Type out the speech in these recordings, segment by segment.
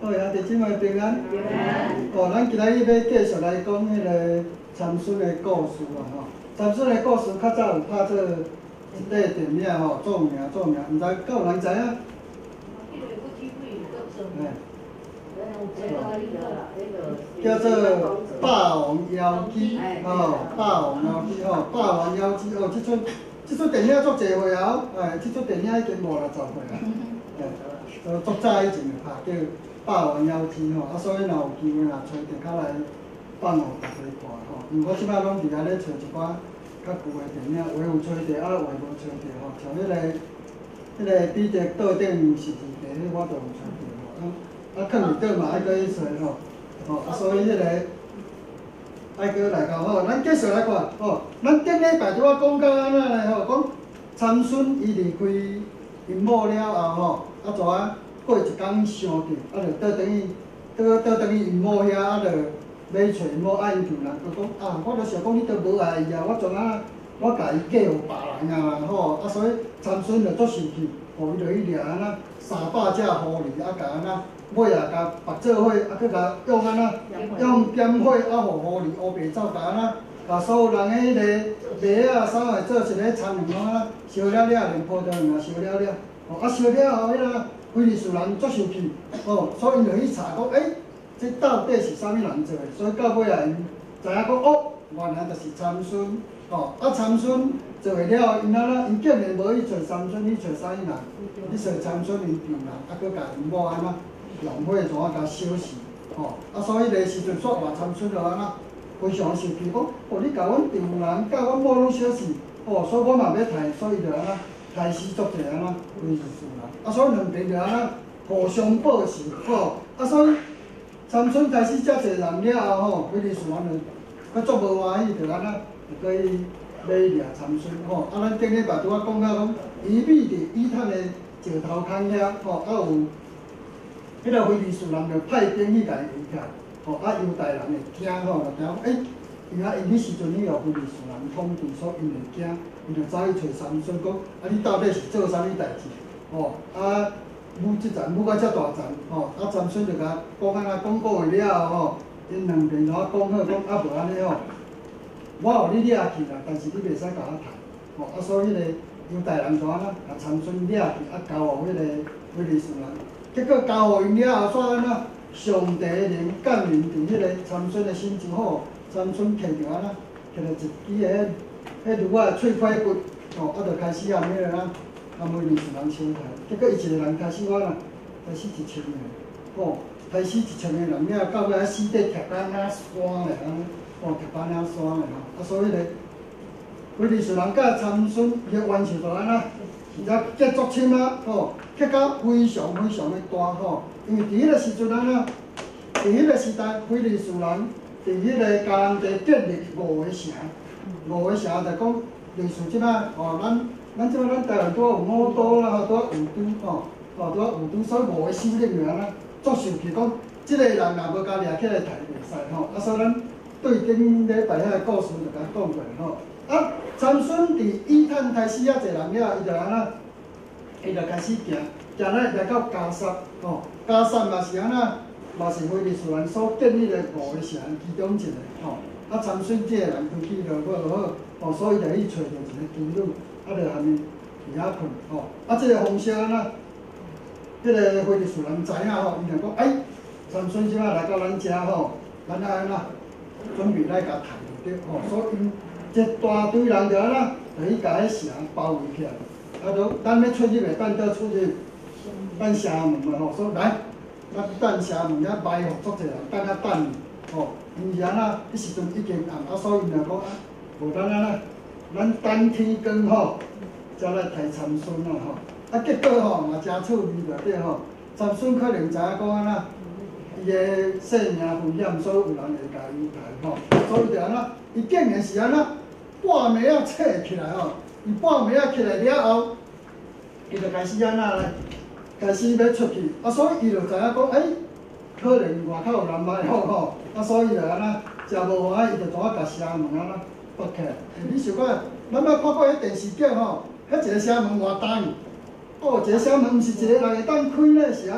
各位兄弟姊妹平安。 平安。 哦，咱今仔日要继续来讲迄个参孙的故事啊吼。参孙的故事较早有拍做一块电影吼，著名，毋知敢有人知影？叫做《霸王妖姬》吼，《霸王妖姬》吼，《霸王妖姬》哦，即出电影足侪岁啊，即出电影已经50-60岁啊，足早以前就拍叫《霸王妖姬》吼，啊，所以若有机会若找着较来放互大家看吼。因为我即摆拢伫遐咧找一寡较旧的电影，有有找着，啊，有无找着吼。像迄个彼得倒顶是伫地，迄我都有找着吼。啊，放伫倒嘛爱搁去找吼。哦，啊，所以迄个爱搁来到吼，咱继续来看吼。咱顶礼拜拄仔讲到安怎咧吼，讲参孙伊离开因某了后吼，啊，怎啊过一工伤着，啊，就倒转去因某遐，啊，就要找因某，啊，因就人就讲啊，我就想讲你都无爱伊啊，我甲伊嫁互别人啊吼，啊，所以参孙就足生气，吼，伊就去掠安那300只狐狸，啊，甲安那。尾啊，甲绑做伙，啊，去甲用安那用点火，啊，互狐狸乌白走，甲安那甲所有人的迄个麦啊啥个做一个苍蝇拢安那烧了，连葡萄园也烧了，吼，啊烧了后，迄个非利士人足生气，吼，所以因就去查讲，这到底是啥物人做的？所以到尾啊，因知影讲，哦，原来就是参孙，吼，啊参孙做会了，因安那因竟然无去找参孙，去找啥物人？去找参孙因丈人，啊，佮甲因某安那。用火怎啊甲烧死，吼！啊，所以个时阵煞话参孙就安那非常生气，讲，哦，你甲阮丈人、甲阮某拢烧死，哦，所以我嘛要杀，所以就安那杀死足侪安那非利士人，啊，所以两边就安那互相报仇，吼！啊，所以参孙杀死遮侪人了后，吼，非利士人就佮足无欢喜，就安那就过去要掠参孙，吼！啊，咱顶礼拜拄仔讲到讲，伊秘伫伊坦的石头坑遐，吼，啊有。迄个非利士人就派兵去甲伊围起，吼，啊犹太人会惊吼，就惊因迄时阵伊有非利士人统治，所以因会惊，因就走去找参孙讲，啊你到底是做啥物代志？吼，啊舞即阵舞到遮大阵，吼，啊参孙就甲讲安那讲话了吼，因两边怎啊讲好讲啊无安尼吼，我互你掠去啦，但是你袂使甲我杀，吼，啊所以迄个犹太人怎啊甲参孙掠去，啊交互迄个非利士人。结果交互因了后，煞安那上帝灵降临伫迄个参孙的心中吼，参孙摕着安那摕着一支个迄驴仔喙块骨，吼，啊，就开始按迄个啊，非利士人相杀。结果伊一个人开始开始1000个，吼，开始1000个人了，到尾啊死地徛到那山咧，安尼，吼，徛到那山咧吼，啊，所以咧，非利士人甲参孙伊个冤仇就安那。也结足深啊，吼，结到非常的大吼，因为伫迄个时阵安那，伫迄个时代，非利士人伫迄个迦南地建立5个城，5个城就讲类似即摆吼，咱即摆咱台湾拄有五都啦，吼，拄有五都吼，拄有五都，所以5个首领就安那足生气，讲即个人若无甲掠起来杀袂使吼，啊，所以咱对顶礼拜遐个故事就甲讲过吼。啊，参孙伫伊坦杀死遐侪人了，伊就安那，伊就开始行来到加萨，吼，加萨嘛是安那，嘛是非利士人所建立的5个城其中一个，吼。啊，参孙这个人运气就无好，吼，所以就去找着一个妓女，啊，就含伊伫遐困，吼。啊，这个方式安那，迄个非利士人知影吼，伊就讲，参孙即摆来到咱遮吼，咱安那准备来甲杀着，吼，所以。一大堆人就安那，就去甲迄城包围起来，啊，就咱要出入的，等倒出入，等城门嘛吼，所以来，咱等城门遐埋伏足侪人，等遐等，吼，因是安那，迄时阵已经暗，啊，所以因就讲啊，无咱安那，咱等天光吼，才来杀参孙咯吼，啊，结果吼嘛真趣味着对吼，参孙可能知影讲安那，伊个性命危险，所以有人会甲伊杀吼，所以就安那，伊竟然是安那。半暝啊，醒起来吼！伊半暝啊起来了后，伊就开始安那咧，开始要出去。啊，所以伊就知影讲，可能外口有人来好吼。啊，所以就安那，诚无欢喜，伊就怎啊甲城门安那拔起来。你想看，咱捌看过迄电视剧吼，迄一个城门偌重，哦，一个城门毋是一个人会当开咧，是安那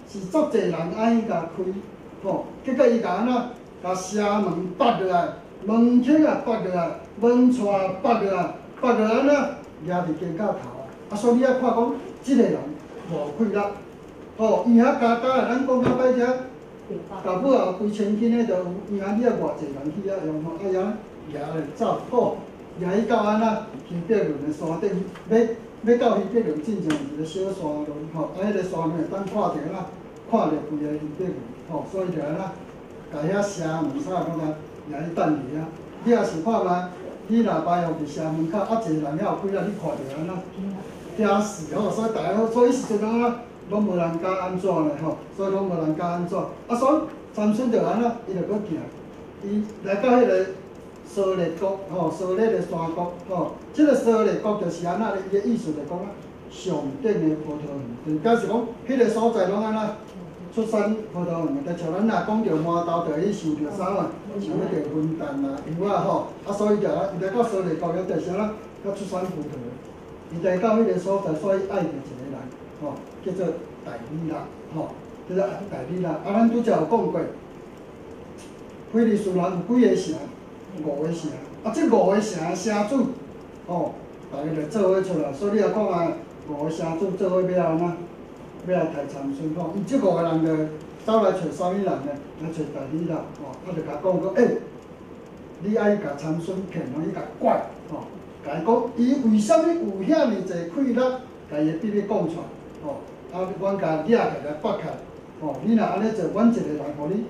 是足侪人爱去甲开，吼，结果伊甲安怎，甲城门拔落来，门口也拔落来，门窗拔落来，拔落来安怎，掠伫肩胛头啊！所以你爱看讲，即个人无气力，吼，伊遐加加，咱讲较歹听，到尾后规千斤的就有，伊遐你啊偌济人去遐用吼，哎呀，掠咧走，好，掠伊到安怎，去碧伦的山顶，要到去碧伦进前一个小山路，吼，啊，迄个山路会当看着啦，看着规个去碧伦，吼，所以就安怎，甲遐城门啥讲啊，掠伊等去啊。你若是看觅，你若摆互伫城门口，啊，一个人遐有几啊，你看着安怎，惊死吼，所以大家所以时阵安怎，拢无人敢安怎咧吼，所以拢无人敢安怎，啊，所以参孙就安怎，伊就搁行，伊来到迄个。沙勒国吼，沙勒的山国吼，即个沙勒国就是安那咧，伊个意思就讲啊，上顶的葡萄园，就表示讲，迄个所在拢安那出产葡萄园，就像咱若讲着麻豆，就去受着啥啊，受迄个分蛋啊、油啊吼，啊所以就伊来到沙勒国，就是安那，较出产葡萄园。伊来到迄个所在，所以爱着一个人吼，叫做代理啦吼，叫做代理啦。啊，咱拄则有讲过，菲利斯人有几个城？5个城，啊，即5个城的城主，吼，大家就做伙出来，所以你也看啊，5个城主做伙要安怎，要来杀参孙吼。伊即5个人就走来找啥物人呢？来找代理人，吼，啊，就甲讲讲，你爱甲参孙骗互伊甲拐，吼，甲伊讲，伊为虾米有遐尼济气力，甲伊的秘密讲出来，吼，啊，阮甲掠起来绑起来，吼，你若安尼做，阮一个人互你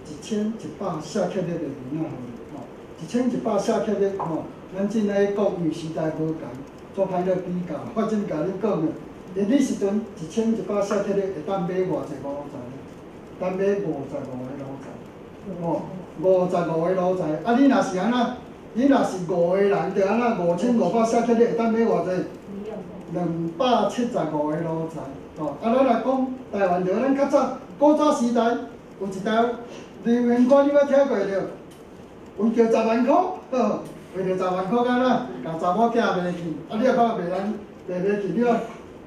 1100舍克勒的银仔。1100舍克勒吼，咱真来讲，因为时代无共，做歹咧比较。我真甲你讲个，你时阵1100舍克勒会当买偌济炉材？当买55个炉材，吼，55个炉材。啊，你若是安怎？你若是5个人，就安怎5500舍克勒会当买偌济？275个炉材，吼。啊，咱若讲台湾就咱较早古早时代有一条梨园歌，你捌听过着？为着10万块，呵，为着10万块干哪？甲查某囝卖去，啊，你若讲卖去，你讲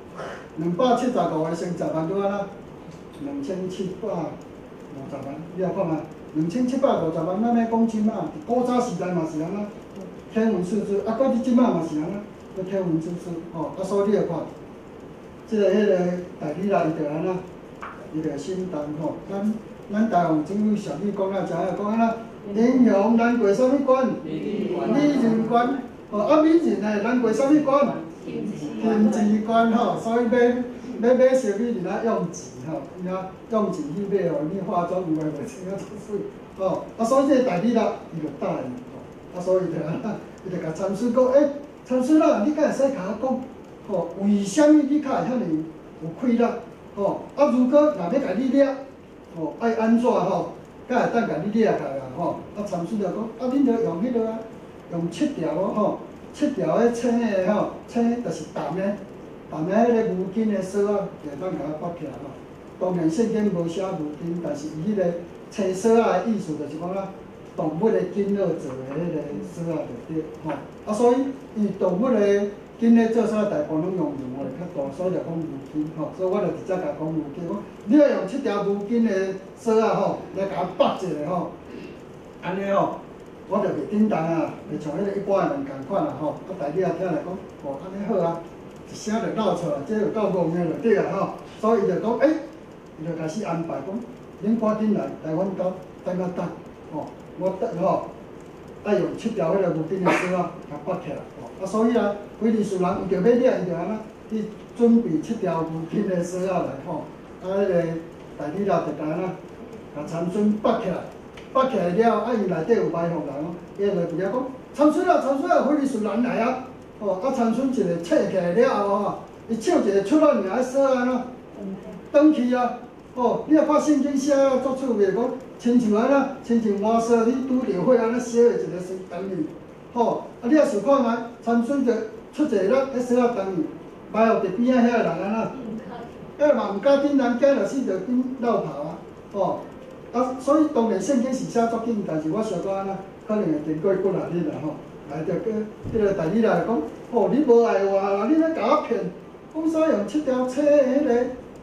275个乘10万拄安怎？2750万，你若看嘛，2750万，咱要讲真嘛，古早时代嘛是安怎？天文数字，啊，搁你即摆嘛是安怎？搁天文数字，吼，啊，所以你著看，即个迄个代理人伊著安怎？伊著心动吼，咱台湾政府上语讲啊，知影讲安怎？英雄难过啥物关？美人关。哦，啊，美人呢难过啥物关？天机关吼，所以买小美人啊用钱吼，伊啊用钱去买哦，你化妆有诶袂穿啊出水。哦，啊，所以这个代理人伊就答应吼，啊，所以就安那，伊就甲参孙讲，参孙啊，你敢会使甲我讲，吼，为虾米你较会遐尼有气力？吼，啊，如果若要甲你掠，吼，爱安怎吼？敢会当甲你掠开啊？吼，啊，参孙就讲，啊，恁着用迄落啊，用7条哦，吼，7条迄青的吼，青就是淡的迄个毛巾的绳啊，会当甲我绑起来吼。当然圣经无写毛巾，但是伊迄个青绳啊的意思就是讲啊，动物的筋肉做的迄个绳啊就对，吼。啊，所以伊动物的筋咧做啥，大部分拢用毛的较大，所以就讲毛巾吼。所以我就直接甲讲毛巾，讲你要用7条毛巾的绳啊吼，来甲我绑一下吼。安尼吼，我就袂叮当啊，袂像迄个一般的人共款啊吼。啊，代理听来讲，哦，安尼好啊，一声就闹出来，这就够戆的就对啊吼。所以伊就讲，伊就开始安排讲，恁赶紧来阮兜等我等，吼，我等吼，爱用7条迄个毛巾的绳啊，甲绑起来吼。啊，所以啊，菲利斯人伊就要掠，伊就安怎去准备7条毛巾的绳啊来吼。啊，迄个代理就安怎，甲参孙绑起来。绑起来了，啊，伊内底有埋伏人哦，伊就直接讲：参孙啊，参孙啊，菲利斯人来啊！哦，啊，参孙一个扯起来了后吼，伊唱一个出来尔啊，说安怎，转去啊！哦，你若看圣经写啊，足趣味，讲亲像安怎，亲像换烧你拄着火安尼烧的一个时等于，吼，啊，你若想看觅，参孙就出一个力，迄烧啊等于，埋伏伫边仔遐个人安怎，嘛毋敢紧人惊着死着紧绕跑啊，吼。啊，所以当然圣经是写足紧，但是我想讲安怎，可能会经过几啊日啦吼，来着个迄个代理人讲，哦，你无爱我啦，你咧甲我骗，讲啥用7条青的迄个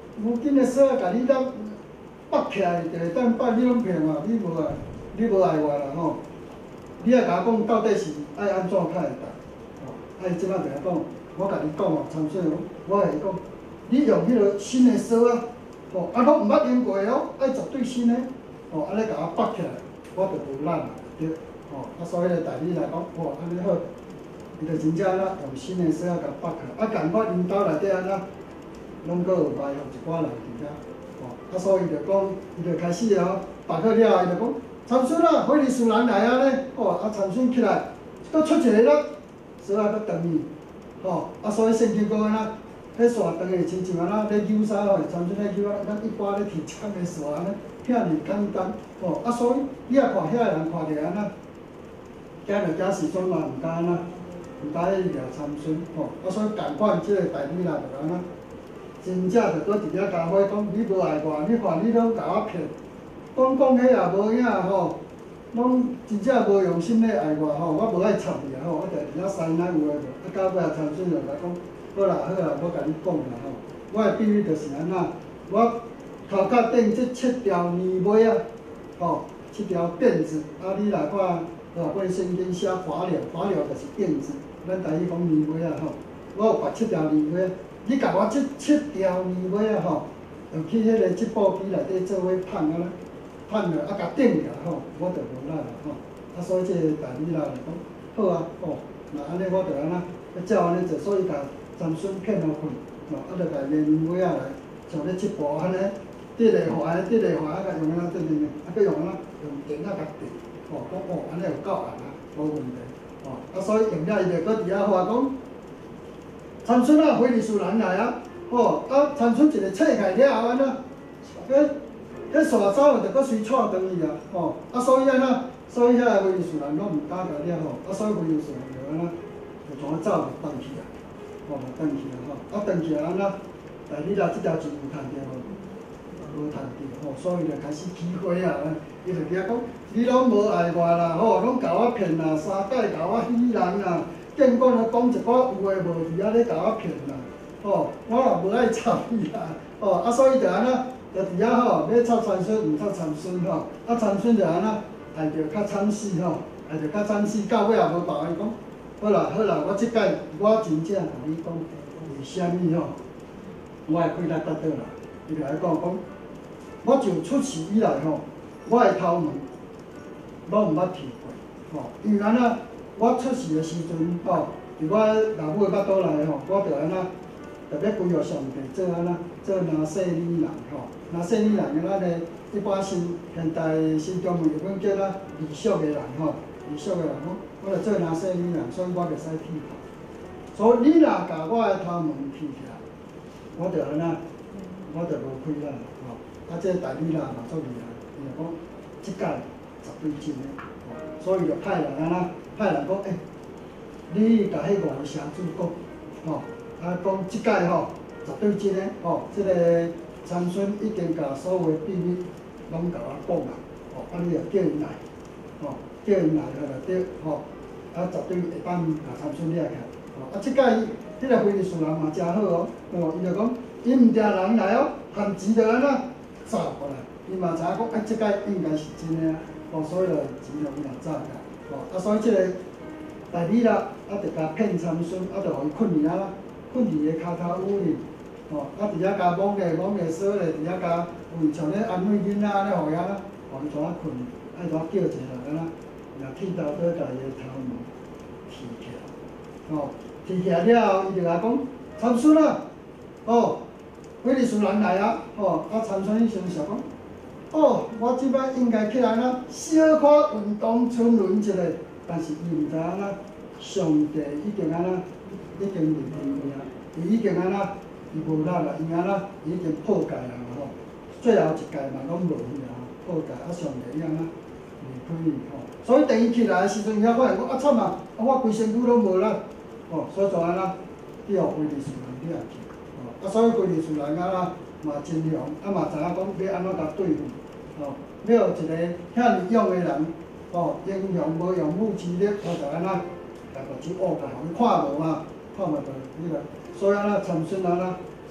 附近的所甲你当绑起来，就会当绑你拢骗我，你无爱我啦吼。你也甲我讲到底是爱安怎较会当？吼，即摆就来讲，我甲你讲哦，参选我会讲，你用迄个新的锁啊，吼，啊，我毋捌用过哦，爱绝对新的，吼，安尼甲我绑起来，我就无烂啦，对，吼，啊，所以咧，代理来讲，哇，安尼好，伊就真正啦，用新的锁啊甲绑起来，啊，共我因兜内底安那，拢搁有埋伏一寡人伫遐，吼，啊，所以就讲，伊就开始哦，绑好了，伊就讲。参选啊，火力树人来啊咧，哦，啊参选起来，搁出一个啦，所以啊搁长去，吼，啊所以先经过安那，迄线长的亲像安那咧扭啥吼，参选咧扭啊，咱一般咧提枪的线安尼，遐尔简单，吼，啊所以你也看遐个人看着安那，惊着假时阵嘛毋敢安那，毋敢去掠参选，吼，啊所以共款即个代理啦就安那，真正着搁伫遐甲我讲，你无爱我，你看你拢甲我骗。讲迄也无影吼，拢真正无用心咧爱我吼，我无爱插伊啊吼，我就伫遐塞奶有诶无，啊到尾啊参选就甲讲，好啦好啦，我甲你讲啦吼，我诶秘密就是安那，我头壳顶即7条泥尾啊，吼，7条辫子，啊你来看，我圣经写法了，法了就是辫子，咱台语讲泥尾啊吼，我有拔7条泥尾，你甲我即7条泥尾啊吼，就去迄个织布机内底做伙烫啊啦。判了啊，甲定了吼，我就无啦啦吼。啊，所以这个代理啦就讲好啊，吼，那安尼我就安那，照安尼做，所以甲参选骗互困，吼，啊，就甲连尾仔来，像咧织布安尼，滴来滑啊，甲用安那对，啊，佮用安那用电啊甲电，吼，讲哦，安尼有够红啊，无问题，吼，啊，所以用了伊就搁伫遐话讲，参选啊，非利士人来啊，吼，啊，参选一个册开了后安那，迄线走就搁随错转去啊，吼，啊所以安那，所以遐个非利士人拢毋敢甲了吼，啊所以非利士人就安那，就全走就转去啊，吼，就转去啊吼，啊转去啊安那，但你若即条钱有趁着无？无趁着吼，所以就开始起火啊，伊就伫遐讲，你拢无爱我啦，吼，拢甲我骗啦，三界甲我欺人啦，见我咧讲一寡有诶无伫遐咧甲我骗啦，吼，我也无爱插伊啦，吼，啊所以就安那。就伫遐吼，要插参选毋插参选吼，啊参选就安那，爱着较惨死吼，爱着较惨死，到尾也无办法讲，好啦好啦，我即届我真正甲你讲，为虾米吼，我会开力得到啦，伊就来讲，我就出事以来吼，我的头毛拢毋捌剃过，吼，因为安那，我出事的时阵吼，伫我老母的腹肚内吼，我就安那。特别规划上帝做安那做拿细女人吼，拿细女人咱个一般现代新中文日本叫咱理俗的人吼，理俗的人我就做拿细女人，所以我袂使剃头。所以你若甲我的头毛剃起来，我就安那，我就无开啦吼。啊，这代理人嘛足厉害，伊就讲即届绝对真的吼，所以就派人安那，派人讲你甲迄五个城主讲吼。啊，讲即届吼，绝对真诶吼，即个参选已经甲所有诶秘密拢甲我讲啦，吼，啊你着叫因来，吼，叫因来了就对，吼，啊绝对会当甲参选掠起来，吼，啊即届迄个非利士人嘛真好哦，吼，伊就讲伊毋定人来哦，含钱着安那走过来，伊嘛知影讲，啊即届应该是真诶啊，吼，所以就钱就伊嘛走起来，吼，啊所以即个代理啦，啊着甲骗参选，啊着互伊困去啊啦。困伫个骹头屋里，吼，啊伫遐甲摸个锁咧，伫遐甲为像咧安慰囡仔安尼，互伊啊，互伊怎啊困，啊怎啊叫一个人安那，若剃刀刀甲伊个头毛剃起来，吼，剃起来了后，伊就甲讲参选啊，哦，非利士人来啊，吼，啊参选伊先想讲，哦，我即摆应该起来啦，小可运动春轮一下，但是伊毋知影啦，上帝已经安那。已经认定伊啊，伊已经安那，伊无力啦，伊安那已经破戒啦吼。最后一届嘛拢无去啊，破戒啊上帝伊安那离开伊吼。所以第二起来的时阵，伊遐发现讲啊惨啊，我规身躯拢无力，吼，所以就安那，去互非利士人掠去，吼。啊，所以非利士人安那嘛真强，啊嘛知影讲要安怎甲对付，吼，要有一个遐尔勇的人，吼，英雄无用武之地，我就安那，来个去恶甲，互伊看无嘛。看嘛就迄个，所以安那参选安那，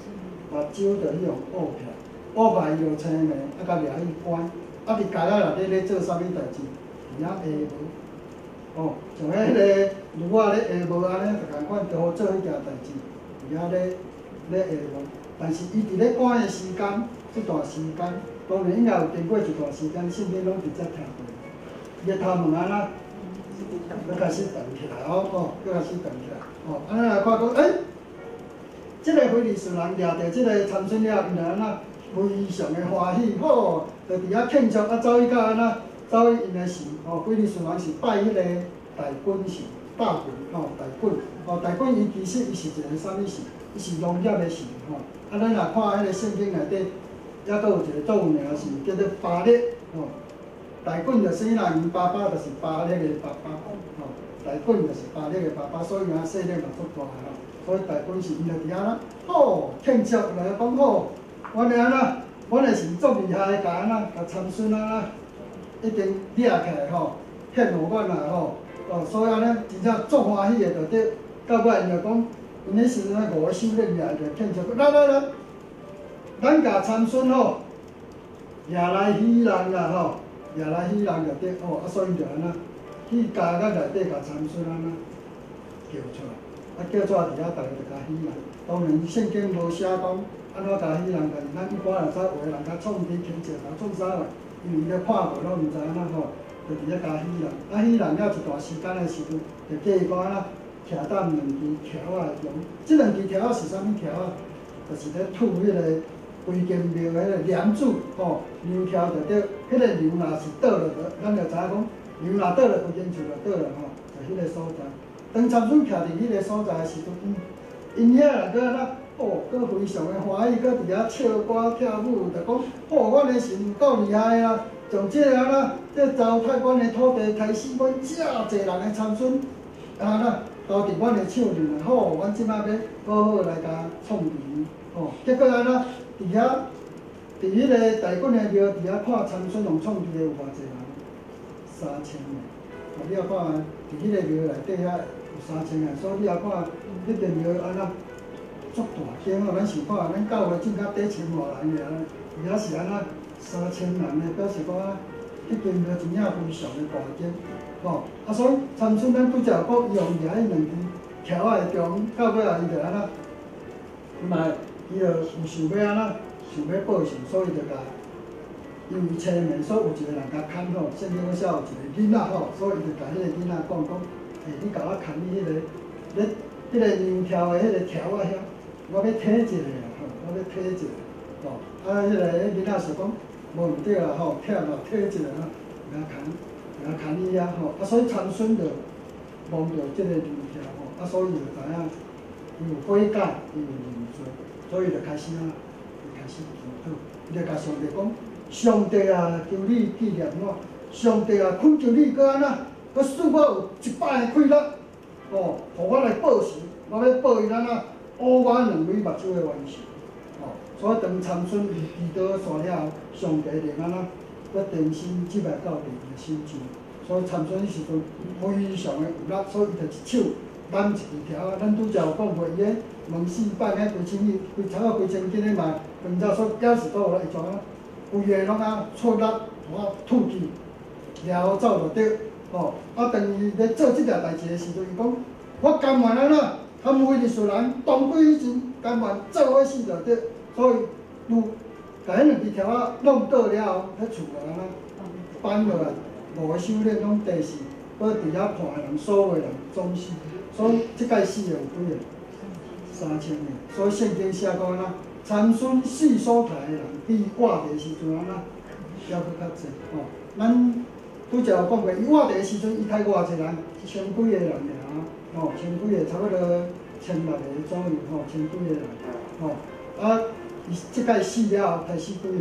目睭着迄种乌起来，乌起来伊就青面，啊，甲掠去关，啊，伫家仔内底咧做啥物代志？伫遐下无，哦，像迄个如果咧下无安尼，就共款着好做迄件代志，伫遐咧下无。但是伊伫咧关的时间，即段时间，当然应该有经过一段时间，圣经拢直接听过。伊个头毛安那，要开始长起来哦，要开始长起来哦，安尼来看讲，即个非利士人掠着即个参孙了，因来安那非常的欢喜，好，就伫遐庆祝，啊，走去到安那，走去因的神，哦，非利士人是拜迄个大君神，大君，哦，大君，哦，大君伊其实伊是一个啥物神？伊是农业的神，吼，啊，咱若看迄个圣经内底，还佫有一个作有名的神，叫做巴力，吼，大君就是那因爸爸就是巴力的爸爸，吼，大君就是巴力的爸爸，所以伊势力嘛足大吼，所以大君是伊就伫遐啦，好庆祝来讲好，阮的安那，阮的神足厉害，甲安那甲参孙安那一定掠起来吼，献互阮啦吼，哦，所以安尼真正足欢喜的，就对，到尾因就讲。因迄时阵5个首领掠着庆祝，来，咱甲参孙吼，掠来喜人啦吼，掠来喜人就对哦，啊所以就安那去家甲内底甲参孙安那叫出来，啊叫出来伫遐，逐个就甲喜人。当然圣经无写讲安怎甲喜人，但是咱一般人知有个人甲创伫牵者，甲创啥个，因为伊咧看无，拢毋知安那吼，就伫遐甲喜人。啊喜人了一段时间的时阵，就叫伊讲安那。徛等两支条啊，用即两支条啊是啥物条啊？就是咧吐迄个规间庙迄个梁柱吼，牛条就对，迄个牛若是倒落，咱就知影讲牛若倒落，规间厝就倒落吼，就迄个所在。当参孙徛伫迄个所在的时阵，因遐人搁安那，哦，搁非常的欢喜，搁伫遐唱歌跳舞，就讲，哦，阮的神够厉害啊！从即个安那，即糟蹋阮的土地开始，阮遮济人的参孙，安那。投伫阮的手里啦，好，阮即摆要好好来甲创治，吼。结果安那伫遐，伫迄个大军的庙伫遐看参孙用创治的有偌济人，3000个。哦，你也看伫迄个庙内底遐有3000个，所以你也看迄个庙安那足大间哦。咱想看，咱教会正甲底千外人尔，伫遐是安那3000人的，表示讲迄间庙真正非常的大间。吼，啊，所以参孙咱拄则有讲，伊用掠迄两支条仔的中，到尾啊，伊就安那，伊嘛，伊就有想要安那，想要报仇，所以就甲，因为青面，所以有一个人甲牵吼，圣经写有一个囡仔吼，所以伊就甲迄个囡仔讲，你甲我牵你迄个，咧，迄个牛条的迄个条仔遐，我要体一个啦，吼，我要体一个，吼，啊，迄囡仔就讲，无毋对啦，吼，忝啦，体一个啦，甲牵。啊，牵伊遐吼，啊，所以参孙就望到即个牛条吼，啊，所以就知影伊有悔改，伊有认罪，所以就开始啊，就开始祈祷，伊就甲上帝讲：上帝啊，求你纪念我；上帝啊，恳求你，搁安那，搁使我有100个快乐，哦，互我来报仇，我要报伊安那乌眼两尾目睭的冤仇，哦，所以当参孙祈祷煞了后，上帝就安那。要定心接来到伊的心上，所以参孙迄时阵非常的有力，所以伊就一手揽一支条啊。咱拄则有讲过，伊个问4摆个几千亿、差不多几千斤的嘛，分照所表示倒来一种啊，规个拢啊出力，我吐气，然后走就对。哦，啊，当伊咧做即件代志的时阵，伊讲我甘愿安那，含非利士人当归以前，甘愿做伙死就对，所以有。甲迄两支条仔弄倒了后，迄厝就安那翻落来，5个首领拢地死，搁伫遐看的人，所有人总死。所以即届死的有几个？3000个。所以圣经写讲安那，参孙死所杀的人，比活地时阵安那还佫较济。吼，咱拄则有讲过，伊活地时阵，伊杀偌济人，1000几个人尔，吼，1000几个，差不多1600个左右，吼，1000几个人，吼，啊。伊即届死了后，杀死几个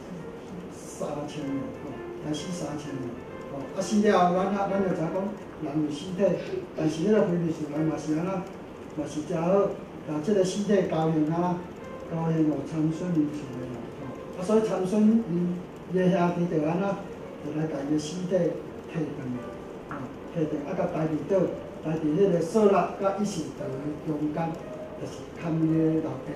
？3000个，吼，杀死3000个，吼，啊死了后，咱就知影讲人有尸体，但是迄个非利士人嘛是安那，嘛是诚好，把即个尸体交献啊，交献互参孙因厝的人，吼，啊所以参孙伊的兄弟就安那，就来甲伊的尸体摕回来，吼，摕回啊，甲抬伫倒，抬伫迄个索拉甲伊士道的中间，就是看伊的老爸。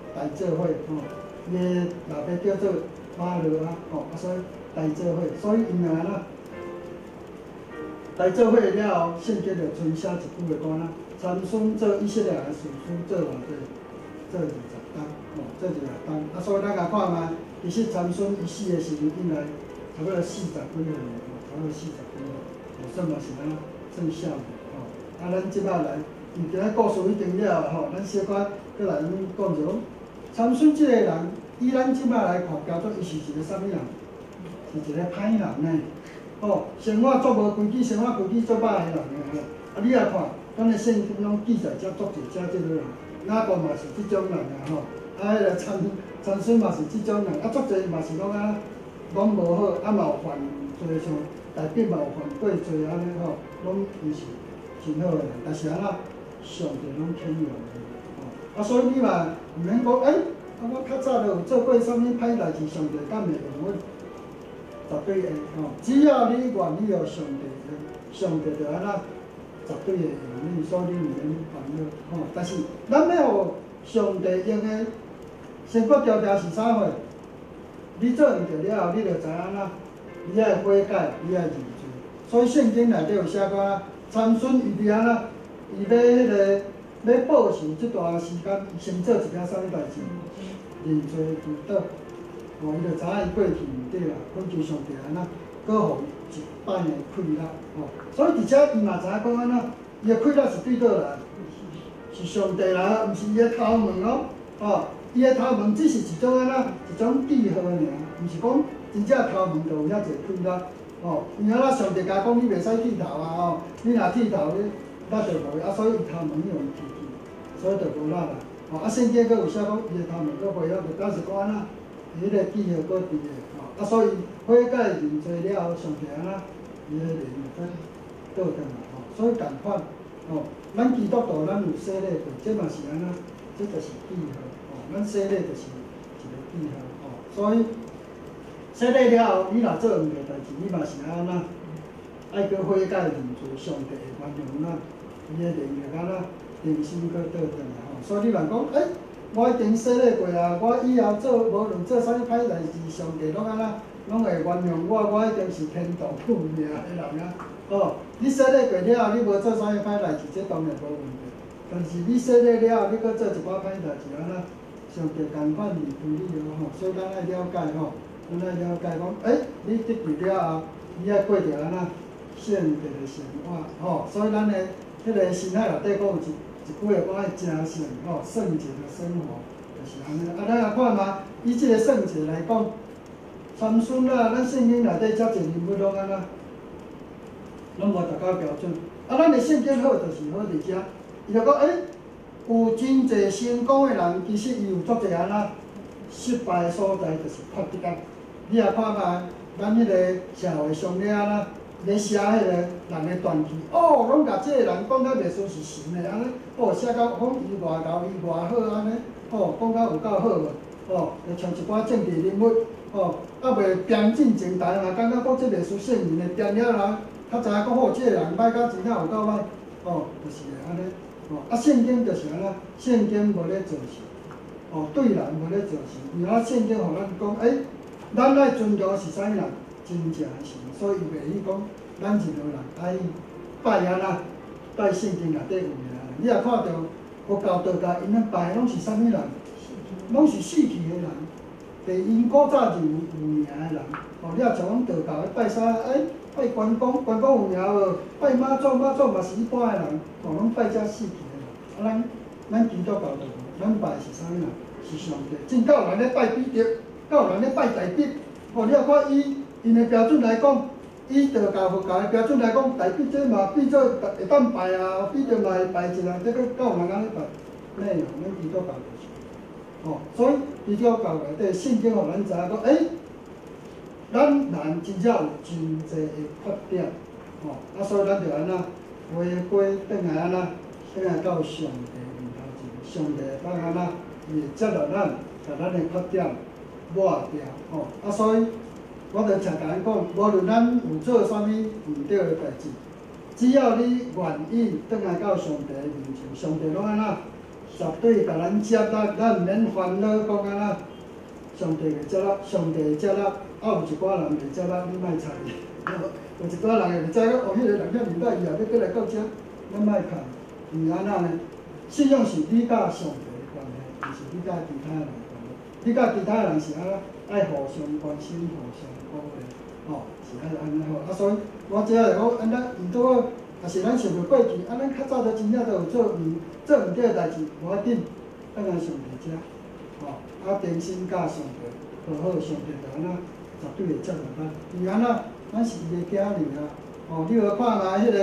大做伙吼，伊个老爸叫做马勒啊，吼，所以大做伙，所以因安那大做伙了后，圣经就剩下一句的歌啦。参孙做以色列人士师做偌济？做20担，吼，做20担。啊，所以咱甲看卖，其实参孙伊死的时阵，应该差不多40几岁，差不多40几岁，算嘛是安算少年，吼。啊，咱即摆来，毋今仔故事已经了吼，咱小可再来讲一下，参孙即个人，以咱即摆来看，交做伊是一个啥物人？是一个歹人呢。吼，生活做无规矩，生活规矩做歹的人呢。啊，你来看，咱的圣经拢记载遮足侪遮即个人，雅各嘛是即种人啊吼。啊，迄个参孙嘛是即种人，啊，足侪嘛是讲啊，拢无好，啊嘛有犯罪像大笔嘛有犯过罪安尼吼，拢伊是真好的人，但是安那上帝拢谦让的吼。啊，所以你嘛毋免讲，啊我较早就有做过啥物歹代志，上帝敢会用阮？绝对会吼，只要你愿意互上帝的，上帝就安那绝对会用你，所以你毋免烦恼吼。但是咱要互上帝用的先决条件是啥货？你做毋对了后，你就知影啦，你爱悔改，你爱认罪。所以圣经内底有写过，参孙伊伫安那，伊要迄个要报仇即段时间，伊先做一件啥物代志？认罪祈祷。哦，伊就知影伊过去毋对啦，恳求上帝安那，搁互伊一摆的快乐。哦，所以而且伊嘛知影讲安那，伊的快乐是对倒来，是上帝来，毋是伊的头毛哦。哦，伊的头毛只是一种安那一种记号尔，毋是讲真正头毛就有遐济快乐。哦，因为咱上帝甲讲你袂使剃头啊，哦，你若剃头你咱就无啊，所以伊头毛用剃去，所以就无力啦。哦，啊，圣经佫有写讲伊的头毛佫袂晓，就表示讲安那。伊迄个记号搁伫个，吼，啊，所以悔改认罪了后，上帝安那，伊个灵就倒转来，吼，所以共款，吼，咱基督徒咱有洗礼过，这嘛是安那，这就是记号，吼，咱洗礼就是一个记号，吼，所以洗礼了后，你若做毋对代志，你嘛是安那，爱搁悔改认罪，上帝会原谅咱，伊个灵就安那定心搁倒转来，吼，所以你若讲，我已经洗礼过啊！我以后做无论做啥物歹代志，上帝拢安那，拢会原谅我。我已经是天道父命的人啊！哦，你洗礼过了后，你无做啥物歹代志，这当然无问题。但是你洗礼了后，你搁做一寡歹代志，安那上帝共款离开你哦吼。所以咱爱了解吼，咱爱了解讲，你得救了后，你爱过着安那圣洁的生活吼。所以咱的迄个心海内底讲有一句话讲爱诚信吼，圣洁的生活就是安尼。啊，咱来看嘛，以即个圣洁来讲，参孙啊，咱圣经内底遮侪人物拢安那，拢无达到标准。啊，咱的圣经好就是好伫遮，伊就讲有真侪成功的人，其实伊有足侪安那失败的所在，就是缺德啊。你也看嘛，咱迄个社会上咧安那。咧写迄个人的传记，拢甲即个人讲到袂输是神的安尼，写到讲伊偌厚，伊偌好安尼，讲到有够好个，就像一寡政治人物，袂编进前台嘛，感觉讲即袂输圣人的，编了人较知影讲即个人歹甲真正有够歹，就是安尼，啊圣经就是安那，圣经无咧做事，对人无咧做事，然后圣经互咱讲，咱爱尊重是啥物人？真正的神，所以伊袂去讲，咱任何人爱拜安那，拜圣经内底有名的。你也看到佛教、道教，因咧拜拢是啥物人？拢是死去的人，地因古早就有名的人。你也像讲道教拜啥？拜关公，关公有名无？拜妈祖，妈祖嘛是一般的人，拢拜遮死去的人。啊，咱基督教就无，咱拜是啥物人？是上帝。真够有人咧拜彼得，够有人咧拜大笔。你也看因的标准来讲，以道教、佛教的标准来讲，大笔这嘛变做会当拜啊，彼得嘛会拜一人，这个够有人安尼拜，咩样？咱基督教就是，所以基督教内底圣经互咱知影讲，咱人真正有真侪的缺点，所以咱就安那回归转来安那，转来到上帝面头前，上帝当安那会接纳咱，把咱的缺点抹掉，所以。我就常甲咱讲，无论咱有做啥物毋对的代志，只要你愿意转来到上帝的面前，上帝拢安那绝对甲咱接纳，咱毋免烦恼讲安那。上帝会接纳，上帝会接纳，有一寡人袂接纳，你莫睬伊。有一寡人会知影，哦，迄个人遐明白，以后要过来到遮，咱莫看。毋安那呢？信用是你甲上帝的关系，毋是你甲其他人的关系。你甲其他人是安那爱互相关心、互相鼓励，吼，是爱安尼好。所以我只个讲安那，毋倒也是咱想着过去，咱较早都真正都有做毋对的代志，无要紧，咱来上帝遮。真心甲上帝好好，上帝就安那绝对会接纳咱。伊安那，咱是伊的囝儿啊。你有看嘛？迄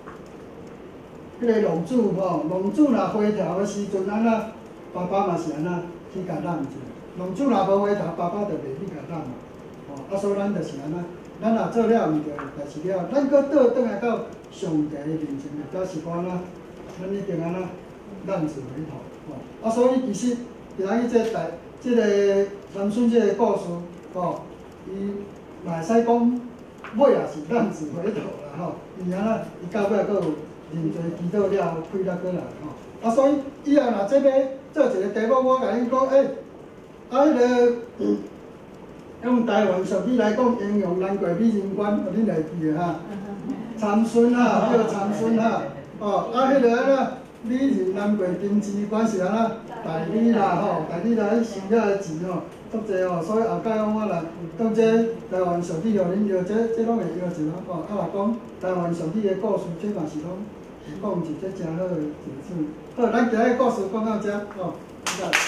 个龙珠龙珠若回头的时阵，安那爸爸嘛是安那去甲揽者。龙珠若无回头，爸爸就袂去甲揽嘛。所以咱就是安那，咱若做了毋对的代志了，咱搁倒转来到上帝的面前，表示讲咱一定安那揽者回头。所以其实。今仔日这个参孙这个故事，伊嘛会使讲，尾也是浪子回头啦，伊安那，伊到尾阁有认罪祈祷了，开了过来，所以以后若这要做一个题目，我甲恁讲，迄个用台湾俗语来讲，形容南国美人关，恁会记个哈？参孙叫参孙迄个安那。美人南国金枝关是安那大理啦大理啦，迄收了的钱足济所以后摆我若当这台湾俗语，互恁摇，这拢会摇一下若讲台湾俗语的故事，这嘛是讲一个真好的结束。好，咱今日故事讲到这